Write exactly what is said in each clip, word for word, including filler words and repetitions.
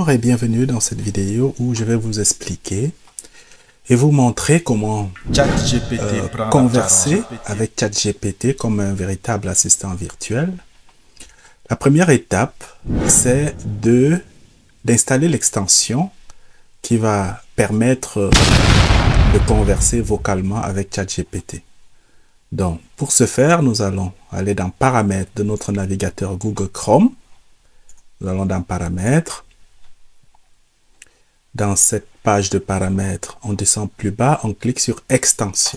Bonjour et bienvenue dans cette vidéo où je vais vous expliquer et vous montrer comment euh, converser avec ChatGPT comme un véritable assistant virtuel. La première étape, c'est de d'installer l'extension qui va permettre de converser vocalement avec ChatGPT. Donc, pour ce faire, nous allons aller dans Paramètres de notre navigateur Google Chrome. Nous allons dans Paramètres. Dans cette page de paramètres, on descend plus bas, on clique sur Extension.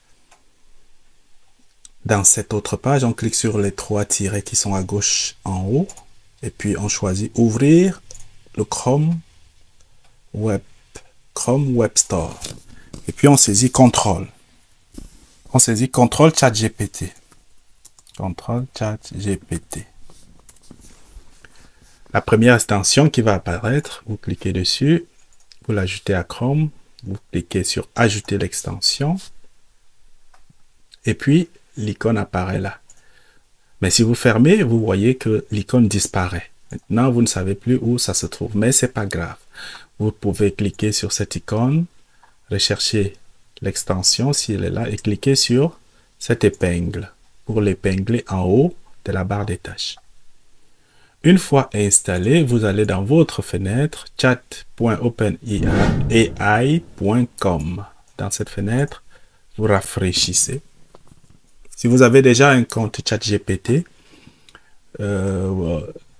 Dans cette autre page, on clique sur les trois tirets qui sont à gauche en haut. Et puis, on choisit Ouvrir le Chrome Web, Chrome Web Store. Et puis, on saisit Contrôle. On saisit Contrôle ChatGPT. Contrôle ChatGPT. La première extension qui va apparaître, vous cliquez dessus, vous l'ajoutez à Chrome, vous cliquez sur Ajouter l'extension, et puis l'icône apparaît là. Mais si vous fermez, vous voyez que l'icône disparaît. Maintenant, vous ne savez plus où ça se trouve, mais c'est pas grave. Vous pouvez cliquer sur cette icône, rechercher l'extension si elle est là, et cliquer sur cette épingle pour l'épingler en haut de la barre des tâches. Une fois installé, vous allez dans votre fenêtre chat point open A I point com. Dans cette fenêtre, vous rafraîchissez. Si vous avez déjà un compte ChatGPT, euh,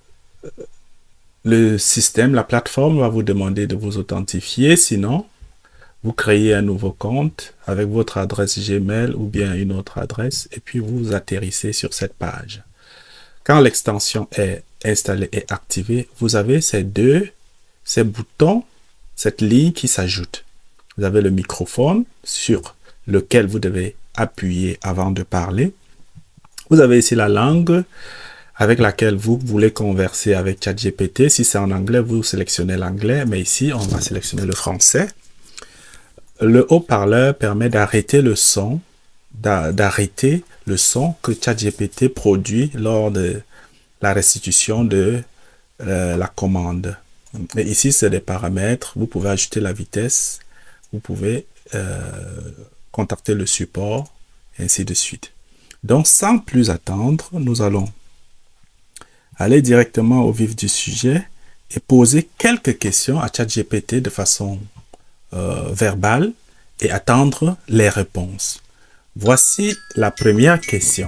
le système, la plateforme va vous demander de vous authentifier. Sinon, vous créez un nouveau compte avec votre adresse Gmail ou bien une autre adresse et puis vous atterrissez sur cette page. Quand l'extension est installée et activée, vous avez ces deux, ces boutons, cette ligne qui s'ajoute. Vous avez le microphone sur lequel vous devez appuyer avant de parler. Vous avez ici la langue avec laquelle vous voulez converser avec ChatGPT. Si c'est en anglais, vous sélectionnez l'anglais, mais ici, on va sélectionner le français. Le haut-parleur permet d'arrêter le son, d'arrêter le son que ChatGPT produit lors de la restitution de euh, la commande. Et ici, c'est des paramètres. Vous pouvez ajouter la vitesse. Vous pouvez euh, contacter le support, et ainsi de suite. Donc, sans plus attendre, nous allons aller directement au vif du sujet et poser quelques questions à ChatGPT de façon euh, verbale et attendre les réponses. Voici la première question.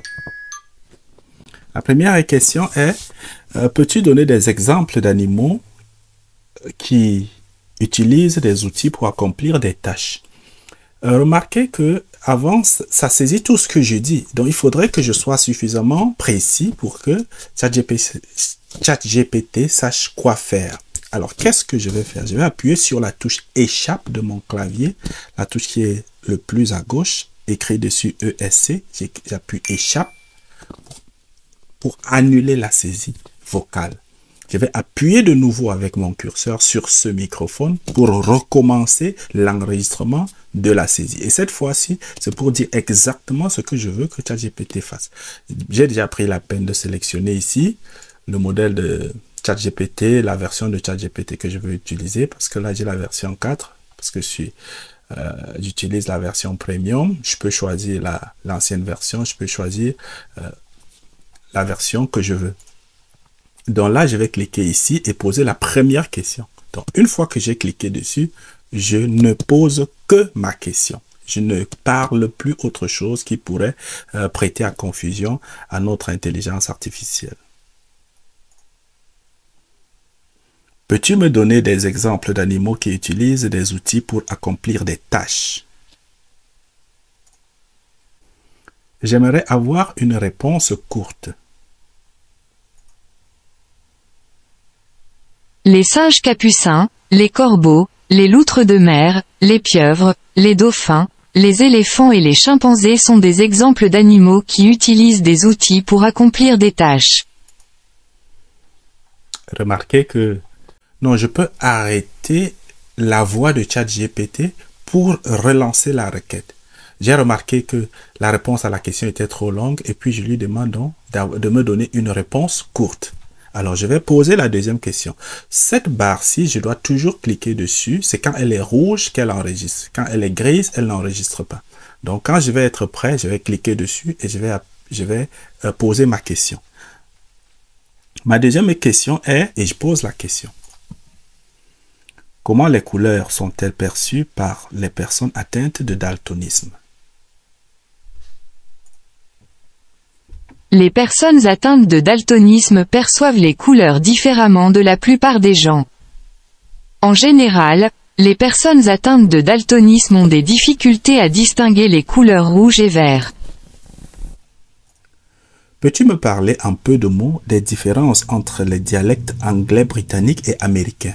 La première question est, euh, peux-tu donner des exemples d'animaux qui utilisent des outils pour accomplir des tâches? euh, Remarquez que avant, ça saisit tout ce que je dis. Donc, il faudrait que je sois suffisamment précis pour que ChatGPT, ChatGPT sache quoi faire. Alors, qu'est-ce que je vais faire? Je vais appuyer sur la touche Échappe de mon clavier, la touche qui est le plus à gauche, écrit dessus E S C. J'appuie Échappe pour annuler la saisie vocale. Je vais appuyer de nouveau avec mon curseur sur ce microphone pour recommencer l'enregistrement de la saisie. Et cette fois-ci, c'est pour dire exactement ce que je veux que ChatGPT fasse. J'ai déjà pris la peine de sélectionner ici le modèle de ChatGPT, la version de ChatGPT que je veux utiliser, parce que là, j'ai la version quatre, parce que je suis Euh, j'utilise la version premium. Je peux choisir la, l'ancienne version, je peux choisir euh, la version que je veux. Donc là, je vais cliquer ici et poser la première question. Donc, une fois que j'ai cliqué dessus, je ne pose que ma question. Je ne parle plus autre chose qui pourrait euh, prêter à confusion à notre intelligence artificielle. Peux-tu me donner des exemples d'animaux qui utilisent des outils pour accomplir des tâches? J'aimerais avoir une réponse courte. Les singes capucins, les corbeaux, les loutres de mer, les pieuvres, les dauphins, les éléphants et les chimpanzés sont des exemples d'animaux qui utilisent des outils pour accomplir des tâches. Remarquez que non, je peux arrêter la voix de ChatGPT pour relancer la requête. J'ai remarqué que la réponse à la question était trop longue et puis je lui demande donc de me donner une réponse courte. Alors, je vais poser la deuxième question. Cette barre-ci, je dois toujours cliquer dessus. C'est quand elle est rouge qu'elle enregistre. Quand elle est grise, elle n'enregistre pas. Donc, quand je vais être prêt, je vais cliquer dessus et je vais, je vais euh, poser ma question. Ma deuxième question est, et je pose la question. Comment les couleurs sont-elles perçues par les personnes atteintes de daltonisme? Les personnes atteintes de daltonisme perçoivent les couleurs différemment de la plupart des gens. En général, les personnes atteintes de daltonisme ont des difficultés à distinguer les couleurs rouge et vert. Peux-tu me parler un peu de mots des différences entre les dialectes anglais, britanniques et américains?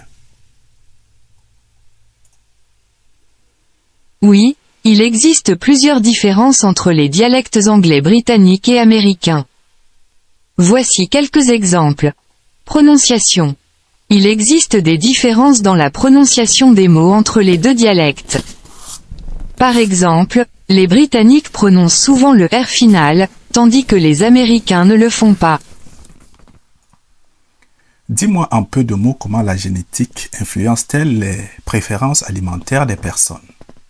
Oui, il existe plusieurs différences entre les dialectes anglais, britanniques et américains. Voici quelques exemples. Prononciation. Il existe des différences dans la prononciation des mots entre les deux dialectes. Par exemple, les Britanniques prononcent souvent le R final, tandis que les Américains ne le font pas. Dis-moi un peu de mots comment la génétique influence-t-elle les préférences alimentaires des personnes?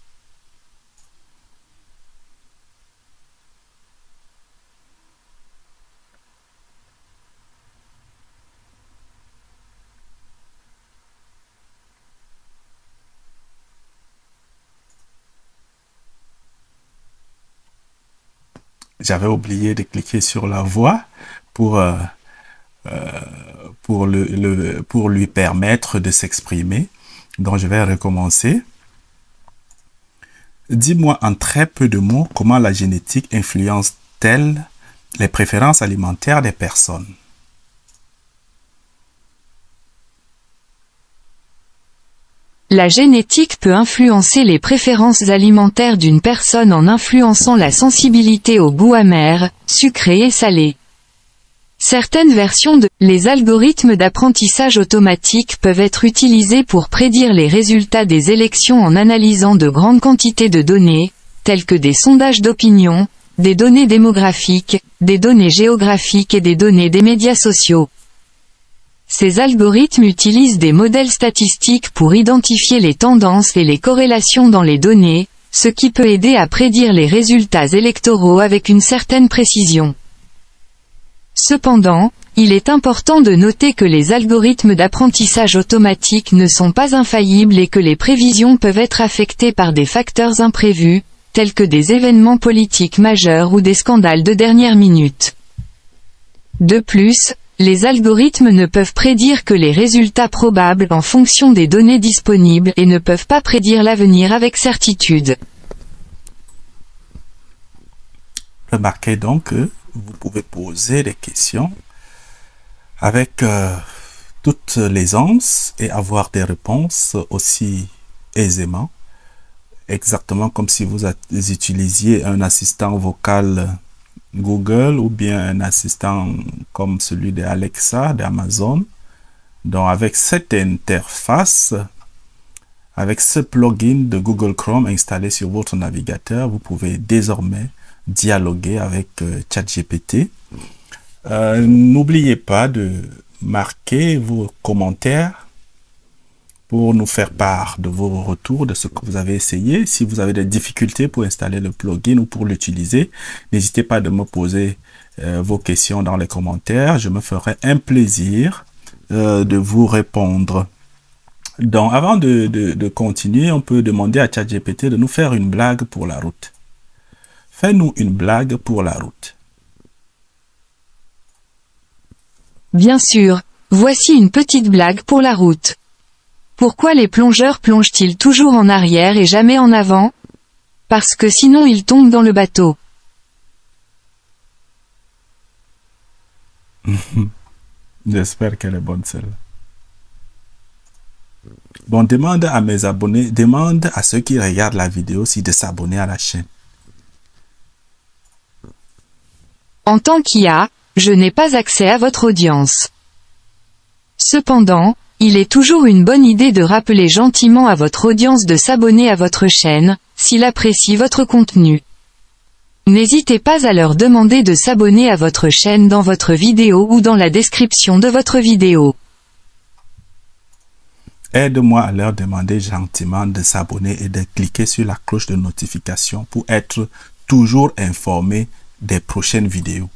J'avais oublié de cliquer sur la voix pour, euh, euh, pour, le, le, pour lui permettre de s'exprimer. Donc, je vais recommencer. Dis-moi en très peu de mots comment la génétique influence-t-elle les préférences alimentaires des personnes? La génétique peut influencer les préférences alimentaires d'une personne en influençant la sensibilité aux goûts amers, sucrés et salés. Certaines versions de les algorithmes d'apprentissage automatique peuvent être utilisés pour prédire les résultats des élections en analysant de grandes quantités de données, telles que des sondages d'opinion, des données démographiques, des données géographiques et des données des médias sociaux. Ces algorithmes utilisent des modèles statistiques pour identifier les tendances et les corrélations dans les données, ce qui peut aider à prédire les résultats électoraux avec une certaine précision. Cependant, il est important de noter que les algorithmes d'apprentissage automatique ne sont pas infaillibles et que les prévisions peuvent être affectées par des facteurs imprévus, tels que des événements politiques majeurs ou des scandales de dernière minute. De plus, les algorithmes ne peuvent prédire que les résultats probables en fonction des données disponibles et ne peuvent pas prédire l'avenir avec certitude. Remarquez donc que vous pouvez poser des questions avec euh, toute l'aisance et avoir des réponses aussi aisément, exactement comme si vous utilisiez un assistant vocal Google ou bien un assistant comme celui de Alexa d'Amazon. Donc avec cette interface, avec ce plugin de Google Chrome installé sur votre navigateur, vous pouvez désormais dialoguer avec euh, ChatGPT. Euh, n'oubliez pas de marquer vos commentaires pour nous faire part de vos retours, de ce que vous avez essayé. Si vous avez des difficultés pour installer le plugin ou pour l'utiliser, n'hésitez pas de me poser euh, vos questions dans les commentaires. Je me ferai un plaisir euh, de vous répondre. Donc, avant de, de, de continuer, on peut demander à ChatGPT de nous faire une blague pour la route. Fais-nous une blague pour la route. Bien sûr, voici une petite blague pour la route. Pourquoi les plongeurs plongent-ils toujours en arrière et jamais en avant? Parce que sinon ils tombent dans le bateau. J'espère qu'elle est bonne celle-là. Bon, demande à mes abonnés, demande à ceux qui regardent la vidéo aussi de s'abonner à la chaîne. En tant qu'I A, je n'ai pas accès à votre audience. Cependant, il est toujours une bonne idée de rappeler gentiment à votre audience de s'abonner à votre chaîne, s'il apprécie votre contenu. N'hésitez pas à leur demander de s'abonner à votre chaîne dans votre vidéo ou dans la description de votre vidéo. Aide-moi à leur demander gentiment de s'abonner et de cliquer sur la cloche de notification pour être toujours informé des prochaines vidéos.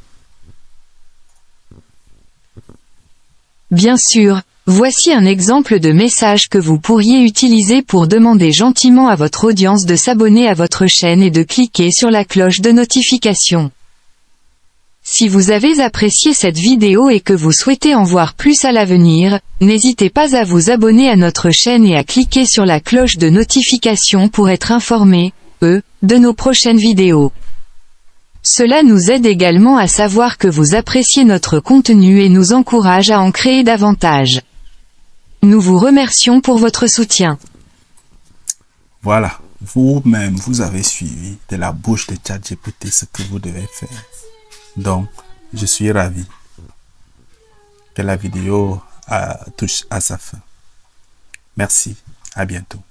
Bien sûr, voici un exemple de message que vous pourriez utiliser pour demander gentiment à votre audience de s'abonner à votre chaîne et de cliquer sur la cloche de notification. Si vous avez apprécié cette vidéo et que vous souhaitez en voir plus à l'avenir, n'hésitez pas à vous abonner à notre chaîne et à cliquer sur la cloche de notification pour être informé, eux, de nos prochaines vidéos. Cela nous aide également à savoir que vous appréciez notre contenu et nous encourage à en créer davantage. Nous vous remercions pour votre soutien. Voilà, vous-même, vous avez suivi de la bouche de ChatGPT ce que vous devez faire. Donc, je suis ravi que la vidéo euh, touche à sa fin. Merci, à bientôt.